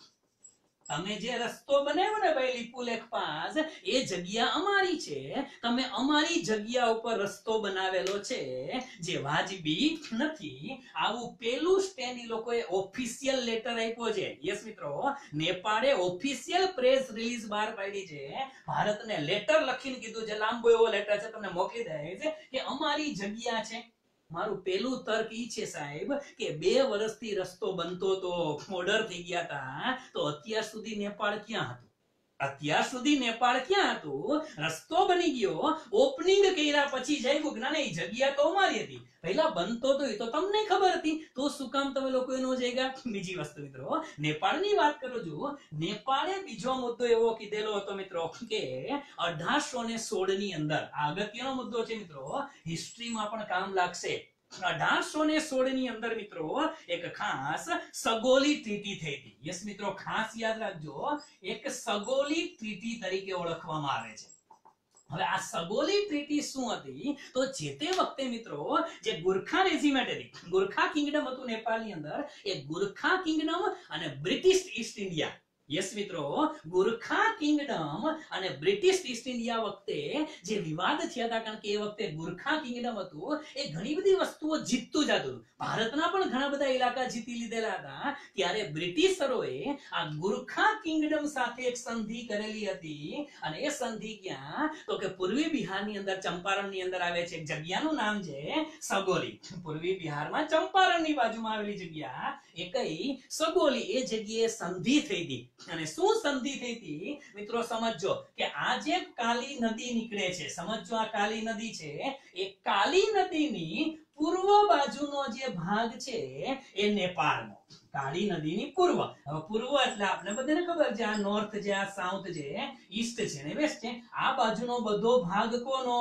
તમે જે રસ્તો બનાવ્યો ને ભાઈ લીપુલેખ પાસ, એ જગ્યા અમારી છે. તમે અમારી જગ્યા ઉપર રસ્તો બનાવેલો છે જે વાજબી નથી. આવું પેલું સ્ટેન્ડ ઈ લોકોએ ઓફિશિયલ લેટર આપ્યો છે. યસ મિત્રો, નેપાળે ઓફિશિયલ પ્રેસ રિલીઝ બહાર પાડી છે. ભારતને લેટર લખીને કીધું છે, લાંબો એવો લેટર છે, તમને મોકલી દે છે કે અમારી જગ્યા છે. મારું પેલું તર્ક ઈ છે સાહેબ કે બે વર્ષથી રસ્તો બનતો તો, ઓર્ડર થઈ ગયા હતા, તો અત્યાર સુધી નેપાળ ક્યાં હતું? અત્યાર સુધી નેપાળ ક્યાં હતું? રસ્તો બની ગયો, ઓપનિંગ કર્યા પછી જાગ્યું કે ના ના, એ જગ્યા તો અમારી હતી. પહેલા બનતો તો એ તો તમને ખબર હતી, તો શું કામ તમે લોકો એનો જગ્યા? બીજી વસ્તુ મિત્રો, નેપાળની વાત કરો છો, નેપાળે બીજો મુદ્દો એવો કીધેલો હતો મિત્રો કે અઢારસો ને સોળ ની અંદર, આ અગત્યનો મુદ્દો છે મિત્રો, હિસ્ટ્રીમાં પણ કામ લાગશે. અઢારસો ને સોળ ની અંદર મિત્રો એક ખાસ સગોલી ટ્રીટી થઈ હતી. યસ મિત્રો, ખાસ યાદ રાખજો, એક સગોલી ટ્રીટી તરીકે ઓળખવામાં આવે છે. હવે આ સગોલી ટ્રીટી શું હતી? તો જે તે વખતે મિત્રો જે ગુરખા રેજિમેન્ટ હતી, ગુરખા કિંગડમ હતું નેપાળની અંદર, એ ગુરખા કિંગડમ અને બ્રિટિશ ઈસ્ટ ઇન્ડિયા, યસ મિત્રો, ગુરખા કિંગડમ અને બ્રિટિશ ઈસ્ટ ઇન્ડિયા વખતે જે વિવાદ થયા હતા, કારણ કે એ વખતે ગુરખા કિંગડમ હતું એ ઘણી બધી વસ્તુઓ જીતતું જતું હતું. ભારતના પણ ઘણા બધા ઇલાકા જીતી લીધેલા હતા. ત્યારે બ્રિટિશરોએ આ ગુરખા કિંગડમ સાથે એક સંધિ કરેલી હતી. અને એ સંધિ ક્યાં? તો કે પૂર્વી બિહારની અંદર, ચંપારણની અંદર આવે છે. એક જગ્યાનું નામ છે સગોલી. પૂર્વી બિહારમાં ચંપારણની બાજુમાં આવેલી જગ્યા એ કઈ? સગોલી. એ જગ્યાએ સંધિ થઈ હતી. અને શું સંધિ થઈ હતી મિત્રો? સમજો કે આ જે કાલી નદી નીકળે છે, સમજો આ કાલી નદી છે, એ કાલી નદીની પૂર્વ બાજુનો જે ભાગ છે એ નેપાળનો. કાળી નદીની પૂર્વ. હવે પૂર્વ એટલે આપણે બધાને ખબર છે આ નોર્થ છે, આ સાઉથ છે, ઈસ્ટ છે ને વેસ્ટ છે. આ બાજુનો બધો ભાગ કોનો?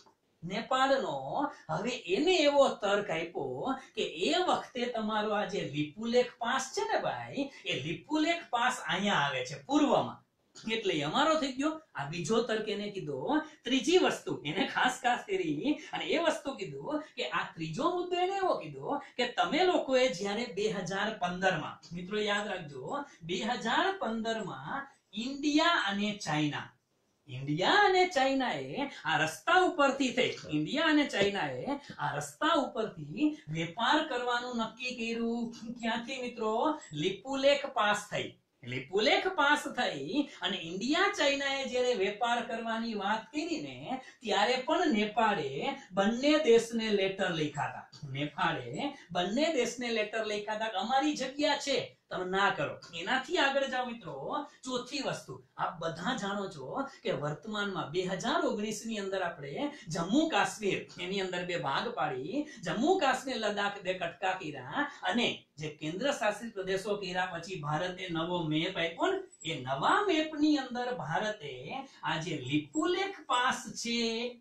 નેપાળનો. હવે એને એવો તર્ક આપ્યો કે એ વખતે તમારો આ જે લિપુલેખ પાસ છે ને ભાઈ, એ લિપુલેખ પાસ અહીંયા આવે છે પૂર્વમાં, એટલે અમારો થઈ ગયો. આ બીજો તર્ક એને કીધો. ત્રીજી વસ્તુ એને ખાસ ખાસ કરી અને એ વસ્તુ કીધું કે આ ત્રીજો મુદ્દો એને એવો કીધો કે તમે લોકોએ જ્યારે બે હજાર પંદર માં, મિત્રો યાદ રાખજો, બે હજાર પંદર માં ઇન્ડિયા અને ચાઇના ઇન્ડિયા અને ચાઇનાએ આ રસ્તા ઉપરથી થઈ ઇન્ડિયા અને ચાઇનાએ આ રસ્તા ઉપરથી વેપાર કરવાનું નક્કી કર્યું. ક્યાંથી મિત્રો? લિપુલેખ પાસ થઈ. લિપુલેખ પાસ થઈ અને ઇન્ડિયા ચાઇનાએ જ્યારે વેપાર કરવાની વાત કરીને ત્યારે પણ નેપાળે બંને દેશને લેટર લખ્યા હતા. નેપાળે બંને દેશને લેટર લખ્યા હતા કે અમારી જગ્યા છે, તમે ના કરો. એનાથી આગળ જાઓ મિત્રો. ચોથી વસ્તુ આપ બધા જાણો છો કે વર્તમાનમાં બે હજાર ઓગણીસ ની અંદર આપણે જમ્મુ કાશ્મીર એની અંદર બે ભાગ પાડી જમ્મુ કાશ્મીર લદ્દાખ બે કટકા કર્યા અને જે કેન્દ્ર શાસિત પ્રદેશો કર્યા પછી ભારતે નવો મેપ આપ્યો ને, એ નવા મેપની અંદર ભારતે આ જે લિપુલેખ પાસ છે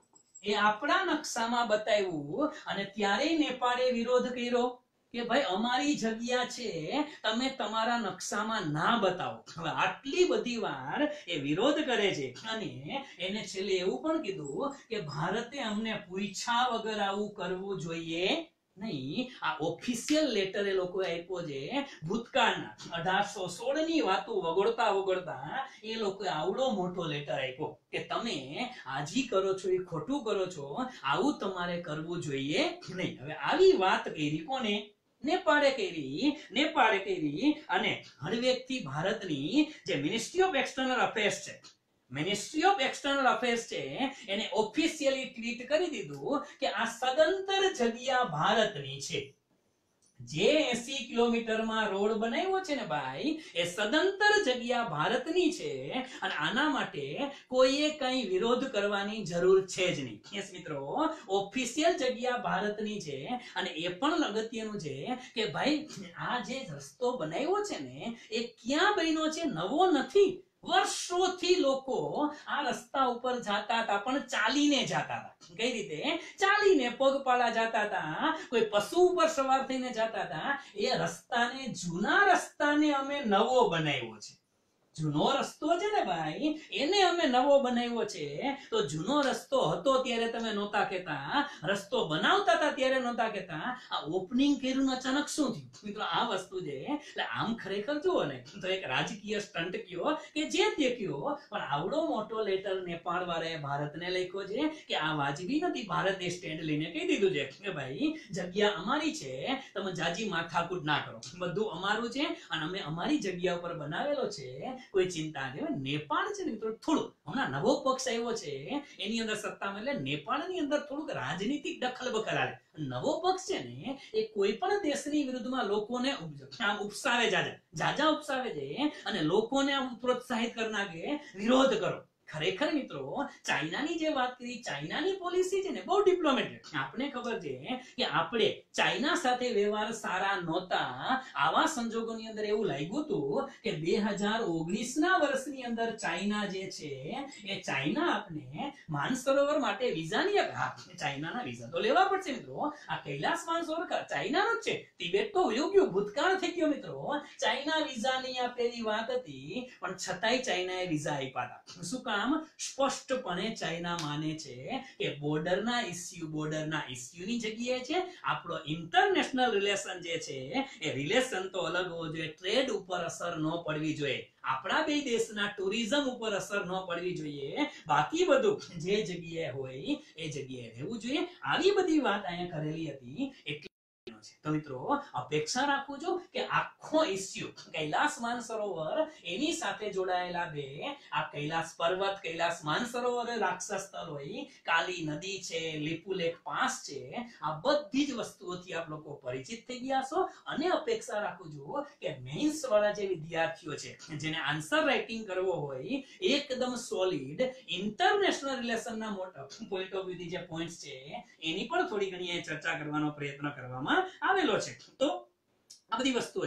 એ આપણા નકશામાં બતાવ્યું અને ત્યારે નેપાળે વિરોધ કર્યો કે ભાઈ અમારી જગ્યા છે, તમે તમારા નકશામાં ના બતાવો. હવે આટલી બધી વાર એ વિરોધ કરે છે અને એને છેલ્લે એવું પણ કીધું કે ભારતે અમને પૂછ્યા વગર આવું કરવું જોઈએ નહીં. આ ઓફિશિયલ લેટર એ લોકો આપ્યો છે ભૂતકાળના અઢારસો સોળ ની વાતો વગોડતા વગોડતા એ લોકો આવડો મોટો લેટર આપ્યો કે તમે આજી કરો છો એ ખોટું કરો છો, આવું તમારે કરવું જોઈએ નહીં. હવે આવી વાત કરી કોને? નેપાળે કરી. નેપાળે કરી અને હળવેકથી ભારતની જે મિનિસ્ટ્રી ઓફ એક્સટર્નલ અફેર્સ છે મિનિસ્ટ્રી ઓફ એક્સટર્નલ અફેર્સ છે એને ઓફિશિયલી ટ્વીટ કરી દીધું કે આ સદંતર જગ્યા ભારતની છે. જે એસી કિલોમીટરમાં રોડ બનાવ્યો છે ને ભાઈ, એ સદંતર જગ્યા ભારતની છે અને આના માટે કોઈએ કઈ વિરોધ કરવાની જરૂર છે જ નહીં. યસ મિત્રો, ઓફિશિયલ જગ્યા ભારતની છે અને એ પણ અગત્યનું છે કે ભાઈ આ જે રસ્તો બનાવ્યો છે ને એ ક્યાં બન્યો છે? નવો નથી. વર્ષોથી લોકો આ રસ્તા ઉપર જાતા હતા, પણ ચાલીને જાતા હતા. કઈ રીતે? ચાલીને, પગપાળા જાતા હતા, કોઈ પશુ ઉપર સવાર થઈને જાતા હતા. એ રસ્તાને, જૂના રસ્તાને અમે નવો બનાવ્યો છે. જૂનો રસ્તો છે ને ભાઈ, એને અમે નવો બનાવ્યો છે. તો જૂનો રસ્તો હતો ત્યારે તમે નહોતા કહેતા, રસ્તો બનાવતા હતા ત્યારે નહોતા કહેતા. આ ઓપનિંગ કર્યું અચાનક શું થયું? મિત્રો આ વસ્તુ છે. એટલે આમ ખરેખર જુઓ ને તો એક રાજકીય સ્ટન્ટ કયો કે જે તે કયો, પણ આવડો મોટો લેટર નેપાળ વાળાએ ભારતને લખ્યો છે કે આ વાજબી નથી. ભારતે સ્ટેન્ડ લઈને કહી દીધું છે કે ભાઈ જગ્યા અમારી છે, તમે જાજી માથાકૂટ ના કરો, બધું અમારું છે અને અમે અમારી જગ્યા ઉપર બનાવેલો છે, કોઈ ચિંતા નહીં. નેપાળ છે ને મિત્રો થોડું હમણાં નવો પક્ષ આવ્યો છે એની અંદર સત્તામાં, એટલે નેપાળની અંદર થોડુંક રાજનીતિક દખલ બખલ આવે. નવો પક્ષ છે ને એ કોઈ પણ દેશની વિરુદ્ધમાં લોકોને આમ ઉપસાવે, જાજા જાજા ઉપસાવે છે અને લોકોને આમ પ્રોત્સાહિત કરી નાખે વિરોધ કરો. ખરેખર મિત્રો ચાઇનાની જે વાત કરી, ચાઇનાની પોલિસી છે ને બહુ ડિપ્લોમેટિક. આપણે ખબર છે કે આપણે ચાઇના સાથે વ્યવહાર સારા નહોતા. આવા સંજોગોની અંદર એવું લાગ્યું હતું કે બે હજાર ઓગણીસ ના વર્ષની અંદર ચાઇના જે છે એ ચાઇના આપણે માનસરોવર માટે વિઝાની હા ચાઇનાના વિઝા તો લેવા પડશે મિત્રો. આ કૈલાસ માનસરોવર ચાઇનાનો જ છે. તિબેટ તો વયું ગયું, ભૂતકાળ થઈ ગયો મિત્રો. ચાઇના વિઝાની આપેલી વાત હતી પણ છતાંય ચાઇનાએ વિઝા આપ્યા હતા. શું કામ? સ્પષ્ટપણે ચાઇના માને છે કે બોર્ડરના ઇસ્યુ બોર્ડરના ઇસ્યુની જગ્યાએ છે. આપણો ઇન્ટરનેશનલ રિલેશન જે છે એ રિલેશન તો અલગ હોવો જોઈએ. ટ્રેડ ઉપર અસર ન પડવી જોઈએ, આપણા બે દેશના ટુરિઝમ ઉપર અસર ન પડવી જોઈએ. બાકી બધું જે જગ્યાએ હોય એ જગ્યાએ રહેવું જોઈએ. આવી બધી વાત અહીંયા કરેલી હતી. એટલે તો મિત્રો અપેક્ષા રાખું છું કે આખો ઇસ્યુ કૈલાસ માનસરોવર એની સાથે જોડાયેલા બે આ કૈલાસ પર્વત, કૈલાસ માનસરોવર, રાક્ષસ સ્થળ હોય, કાલી નદી છે, લિપુલેખ પાસ છે, આ બધી જ વસ્તુઓથી આપ લોકો પરિચિત થઈ ગયા છો. અને અપેક્ષા રાખું છું કે મેઇન્સ વાળા જે વિદ્યાર્થીઓ છે જેને આન્સર રાઇટિંગ કરવો હોય એકદમ સોલિડ ઇન્ટરનેશનલ રિલેશનના મોટા પોઈન્ટ ઓફ વ્યૂથી જે પોઈન્ટ્સ છે એની પણ થોડી ઘણી ચર્ચા કરવાનો પ્રયત્ન કરવામાં આવેલો છે. તો આ બધી વસ્તુઓ છે થોડી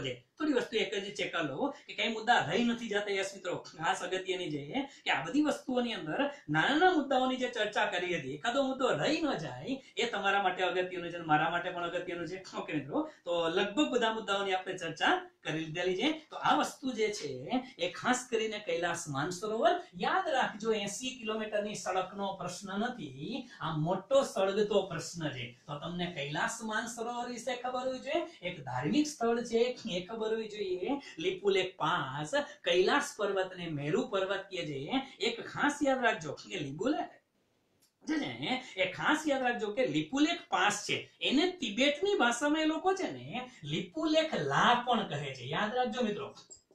બધી વસ્તુ એક જ ચેક કરી લો કે કઈ મુદ્દા રહી નથી જતા. યસ મિત્રો, ખાસ અગત્યની છે કે આ બધી વસ્તુઓની અંદર નાના નાના મુદ્દાઓની જે ચર્ચા કરી હતી, એકાદો મુદ્દો રહી ન જાય એ તમારા માટે અગત્યનું છે, મારા માટે પણ અગત્યનું છે. ઓકે મિત્રો, તો લગભગ બધા મુદ્દાઓની આપણે ચર્ચા કરી લીધેલી છે. તો આ વસ્તુ જે છે એ ખાસ કરીને કૈલાસ માનસરોવર, યાદ રાખજો એસી કિલોમીટરની સડકનો પ્રશ્ન નથી, આ મોટો સળગતો પ્રશ્ન છે. તો તમને કૈલાસ માનસરોવર વિશે ખબર હોવી જોઈએ, એક ધાર્મિક સ્થળ છે એ ખબર હોવી જોઈએ. લિપુલેખ પાસ, કૈલાસ પર્વતને મેરુ પર્વત કહે છે. એક ખાસ યાદ રાખજો કે લિપુલેખ એ ખાસ યાદ રાખજો કે લિપુલેખ પાસ છે એને તિબેટની ભાષામાં એ લોકો છે ને લિપુલેખ લા પણ કહે છે. યાદ રાખજો મિત્રો,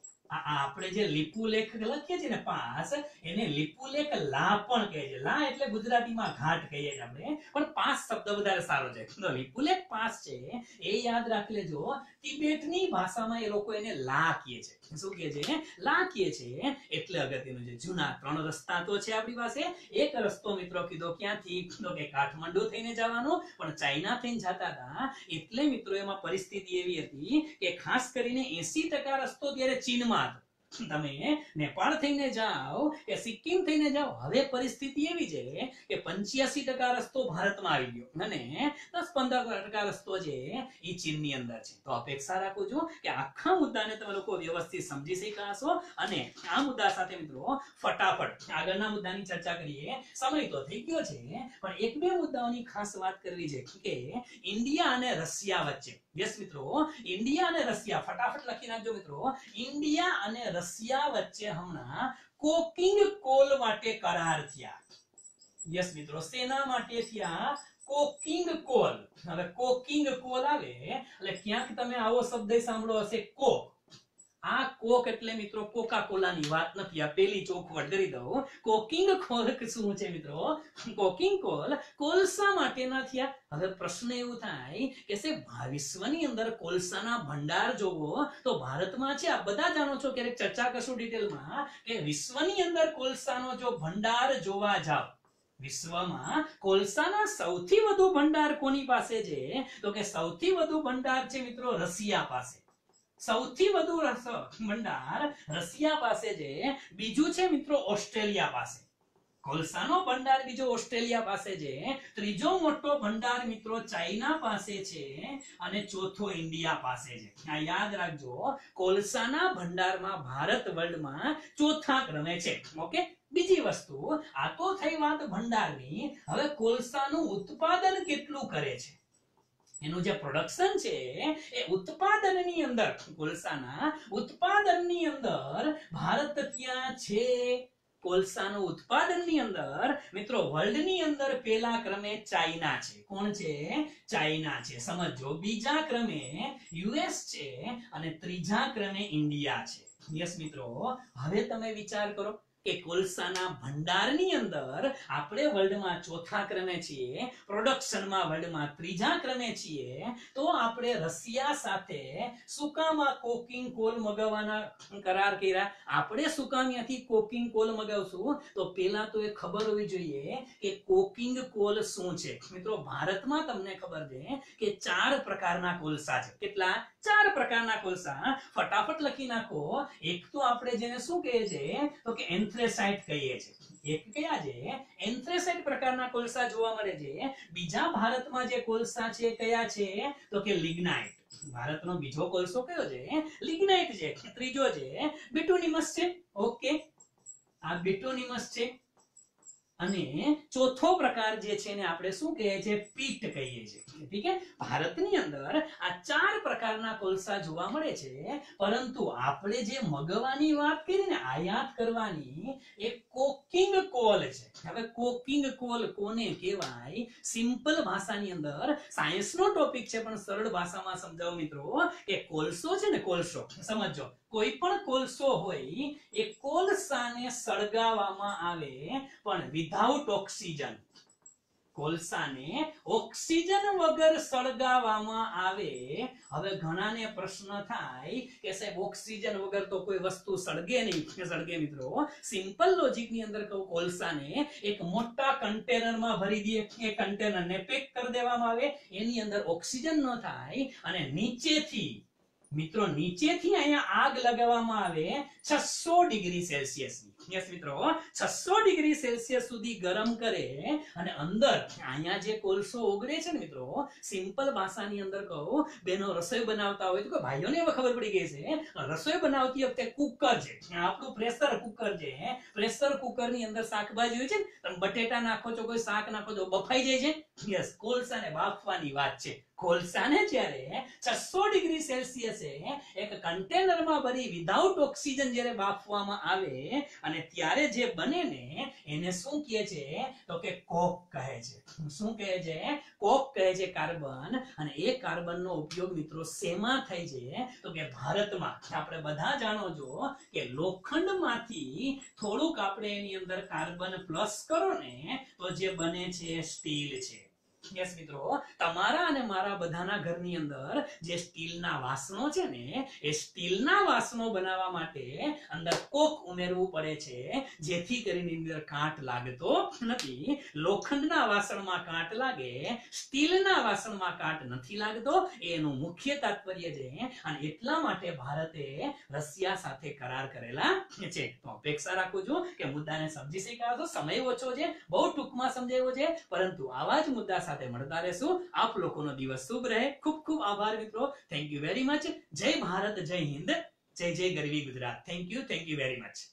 આપણે જે લિપુલેખ લખીએ છીએ ને પાસ, એને લિપુલેખ લા પણ કહે છે. લા એટલે ગુજરાતીમાં ઘાટ કહીએ છીએ આપણે, પણ પાસ શબ્દ વધારે સારો છે. તો લિપુલેખ પાસ છે એ યાદ રાખી લેજો. તિબેટની ભાષામાં એ લોકો એને લા કહે છે. શું કહે છે? લા કહે છે. એટલે અગત્યનું છે. જૂના ત્રણ રસ્તા તો છે આપણી પાસે. એક રસ્તો મિત્રો કીધો ક્યાંથી? કીધો કે કાઠમંડુ થઈને જવાનું, પણ ચાઇના થઈને જતા હતા. એટલે મિત્રો એમાં પરિસ્થિતિ એવી હતી કે ખાસ કરીને એસી ટકા રસ્તો ત્યારે ચીનમાં. તમે નેપાળ થઈને જાઓ કે સિક્કિમ થઈને જાઓ, હવે પરિસ્થિતિ એવી છે કે પંચ્યાસી ટકા રસ્તો ભારતમાં આવી ગયો અને દસ પંદર ટકા રસ્તો છે એ ચીનની અંદર છે. તો અપેક્ષા રાખું છું કે આખા મુદ્દાને તમે લોકો વ્યવસ્થિત સમજી શક્યા હશો. અને આ મુદ્દા સાથે મિત્રો ફટાફટ આગળના મુદ્દાની ચર્ચા કરીએ. સમય તો થઈ ગયો છે, પણ એક બે મુદ્દાઓની ખાસ વાત કરવી છે કે ઇન્ડિયા અને રશિયા વચ્ચે. યસ મિત્રો, ઇન્ડિયા અને રશિયા, ફટાફટ લખી નાખજો મિત્રો. ઇન્ડિયા અને રશિયા વચ્ચે હમણાં કોકિંગ કોલ માટે કરાર થયા. યસ મિત્રો, સેના માટે થયા કોકિંગ કોલ. હવે કોકિંગ કોલ આવે એટલે ક્યાંક તમે આવો શબ્દ સાંભળો હશે, કોક. આ કોક એટલે મિત્રો કોકા કોલાની વાત નથી, આ પેલી ચોખવટ કરી દઉં. કોકિંગ કોલ શું છે મિત્રો? કોકિંગ કોલ કોલસા માટેના થયા. હવે પ્રશ્ન એવું થાય કે સાહેબ વિશ્વની અંદર કોલસાના ભંડાર જોવો તો ભારતમાં છે. આ બધા જાણો છો, ક્યારેક ચર્ચા કરશું ડિટેલમાં કે વિશ્વની અંદર કોલસાનો જો ભંડાર જોવા જાવ, વિશ્વમાં કોલસાના સૌથી વધુ ભંડાર કોની પાસે છે? તો કે સૌથી વધુ ભંડાર છે મિત્રો રશિયા પાસે. સૌથી વધુ ભંડાર રશિયા પાસે છે. બીજું છે મિત્રો ઓસ્ટ્રેલિયા પાસે. કોલસાનો ભંડાર બીજો ઓસ્ટ્રેલિયા પાસે છે. ત્રીજો મોટો ભંડાર મિત્રો ચાઇના પાસે છે. અને ચોથો ઇન્ડિયા પાસે છે. આ યાદ રાખજો, કોલસાના ભંડારમાં ભારત વર્લ્ડમાં ચોથા ક્રમે છે. ઓકે, બીજી વસ્તુ, આ તો થઈ વાત ભંડારની. હવે કોલસાનું ઉત્પાદન કેટલું કરે છે, એનું જે પ્રોડક્શન છે એ ઉત્પાદનની અંદર, કોલસાના ઉત્પાદનની અંદર ભારત ક્યાં છે? કોલસાનું ઉત્પાદનની અંદર મિત્રો વર્લ્ડની અંદર પહેલા ક્રમે ચાઇના છે. કોણ છે? ચાઇના છે. સમજો, બીજા ક્રમે યુએસ છે અને ત્રીજા ક્રમે ઇન્ડિયા છે. યસ મિત્રો, હવે તમે વિચાર કરો કે કોલસાના ભંડારની અંદર આપણે વર્લ્ડમાં ચોથા ક્રમે છીએ, પ્રોડક્શનમાં વર્લ્ડમાં ત્રીજા ક્રમે છીએ, તો આપણે રશિયા સાથે શું કામ આ કોકિંગ કોલ મગાવવાના કરાર કર્યા? આપણે શું કામ ત્યાંથી કોકિંગ કોલ મગાવશું? તો પેલા તો એ ખબર હોવી જોઈએ કે કોકિંગ કોલ શું છે. મિત્રો ભારતમાં તમને ખબર છે કે ચાર પ્રકારના કોલસા છે. કેટલા? ચાર પ્રકારના કોલસા. ફટાફટ લખી નાખો. એક તો આપણે જેને શું કહીએ છીએ તો કે એન્થ્રેસાઇટ કહીએ છીએ. એક કયા છે? એન્થ્રેસાઇટ પ્રકારના કોલસા જોવા મળે છે. બીજા ભારતમાં જે કોલસા છે કયા છે? તો કે લિગ્નાઇટ. ભારતનો બીજો કોલસો કયો છે? લિગ્નાઇટ છે. ત્રીજો છે બિટુનિમસ છે. ઓકે, આ બિટુનિમસ છે. અને ચોથો પ્રકાર જે છે ને આપણે શું કહીએ છીએ? પીટ કહીએ છીએ. ઠીક છે, ભારતની અંદર આ ચાર પ્રકારના કોલસા જોવા મળે છે. પરંતુ આપણે જે મગવાની વાત કરી ને, આયાત કરવાની, એ કોકિંગ કોલ છે. હવે કોકિંગ કોલ કોને કહેવાય? સિમ્પલ ભાષાની અંદર, સાયન્સનો ટોપિક છે પણ સરળ ભાષામાં સમજાવો મિત્રો કે કોલસો છે ને, કોલસો સમજો, કોઈ પણ કોલસો હોય એ કોલસાને સળગાવવામાં આવે પણ વિધાઉટ ઓક્સિજન. કોલસાને ઓક્સિજન વગર સળગાવવામાં આવે. હવે ઘણાને પ્રશ્ન થાય કે સાહેબ ઓક્સિજન વગર તો કોઈ વસ્તુ સળગે નહીં. સળગે મિત્રો, સિમ્પલ લોજિક ની અંદર કહું, કોલસાને એક મોટા કન્ટેનરમાં ભરી દે, એ કન્ટેનરને પેક કરી દેવામાં આવે, એની અંદર ઓક્સિજન ન થાય અને નીચેથી મિત્રો નીચેથી અહીંયા આગ લગાવવામાં આવે છસો ડિગ્રી સેલ્સિયસ ની યસ મિત્રો છસો ડિગ્રી સેલ્સિયસ સુધી ગરમ કરે અને અંદર અહીંયા જે કોલસો ઓગળે છે ને મિત્રો સિમ્પલ ભાષાની અંદર કહું બેનો રસોઈ બનાવતા હોય તો ભાઈઓને હવે ખબર પડી ગઈ છે રસોઈ બનાવતી વખતે કુકર છે આપણું પ્રેશર કુકર છે પ્રેશર કુકર ની અંદર શાકભાજી હોય છે ને તમે બટેટા નાખો છો કોઈ શાક નાખો છો બફાઈ જાય છે યસ કોલસાને બાફવાની વાત છે કોલસાને જ્યારે છસો ડિગ્રી સેલ્સિયસે એક કન્ટેનરમાં ભરી વિધાઉટ ઓક્સિજન જ્યારે બાફવામાં આવે અને ત્યારે જે બને ને એને શું કહે છે તો કે કોક કહે છે શું કહે છે કોક કહે છે કાર્બન અને એ કાર્બનનો ઉપયોગ મિત્રો શેમાં થાય છે તો કે ભારતમાં આપણે બધા જાણો છો કે લોખંડમાંથી થોડુંક આપણે એની અંદર કાર્બન પ્લસ કરો ને તો જે બને છે સ્ટીલ છે યસ મિત્રો તમારા અને મારા બધાના ઘરની અંદર જે સ્ટીલના વાસણો છે ને એ સ્ટીલના વાસણો બનાવવા માટે અંદર કોક ઉમેરવું પડે છે જેથી કરીને અંદર કાટ લાગતો નથી લોખંડના વાસણમાં કાટ લાગે સ્ટીલના વાસણમાં કાટ નથી લાગતો એનું મુખ્ય તાત્પર્ય છે અને એટલા માટે ભારતે રશિયા સાથે કરાર કરેલા છે તો અપેક્ષા રાખું છું કે મુદ્દાને સમજી શક્યા છો સમય ઓછો છે બહુ ટૂંકમાં સમજાવ્યો છે પરંતુ આવા જ મુદ્દા સાથે મળતા રહેશું આપ લોકોનો દિવસ શુભ રહે ખૂબ ખૂબ આભાર મિત્રો થેન્ક યુ વેરી મચ જય ભારત જય હિન્દ જય જય ગરવી Gujarat thank you thank you very much